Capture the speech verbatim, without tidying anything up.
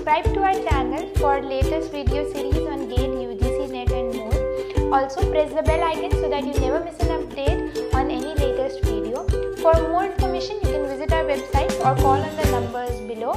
subscribe to our channel for latest video series on GATE, U G C, NET and more. Also press the bell icon so that you never miss an update on any latest video. For more information, you can visit our website or call on the numbers below.